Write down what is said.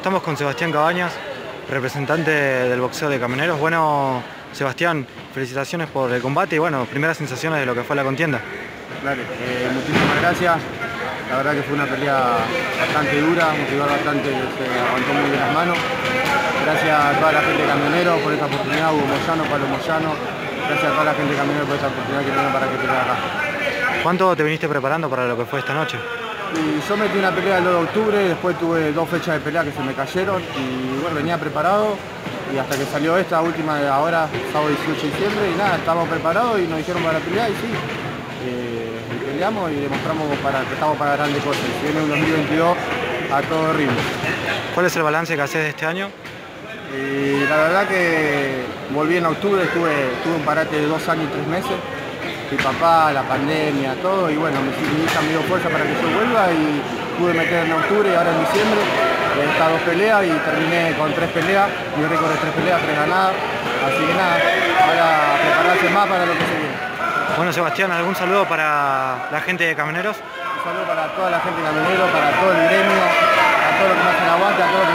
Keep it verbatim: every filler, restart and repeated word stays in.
estamos con Sebastián Cabañas, representante del boxeo de Camioneros. Bueno, Sebastián, felicitaciones por el combate y bueno, primeras sensaciones de lo que fue la contienda. Dale, eh, muchísimas gracias. La verdad que fue una pelea bastante dura, un rival bastante que se aguantó muy bien las manos. Gracias a toda la gente de Camioneros por esta oportunidad, Hugo Moyano, Pablo Moyano. Gracias a toda la gente de Camioneros por esta oportunidad que tengo para que te acá. ¿Cuánto te viniste preparando para lo que fue esta noche? Y yo metí una pelea el dos de octubre, después tuve dos fechas de pelea que se me cayeron y bueno, venía preparado y hasta que salió esta última de ahora, sábado dieciocho de diciembre, y nada, estábamos preparados y nos dijeron para la pelea y sí, eh, y peleamos y demostramos para, que estamos para grandes cosas. Si viene un dos mil veintidós a todo ritmo. ¿Cuál es el balance que haces de este año? Y la verdad que volví en octubre, estuve, tuve un parate de dos años y tres meses. Mi papá, la pandemia, todo, y bueno, mi hija me dio fuerza para que yo vuelva y pude meter en octubre y ahora en diciembre estas dos peleas y terminé con tres peleas, mi récord de tres peleas, tres ganadas, así que nada, ahora a prepararse más para lo que se viene. Bueno, Sebastián, ¿algún saludo para la gente de Camioneros? Un saludo para toda la gente de Camioneros, para todo el gremio, a todos los que me hacen aguante, a todos los que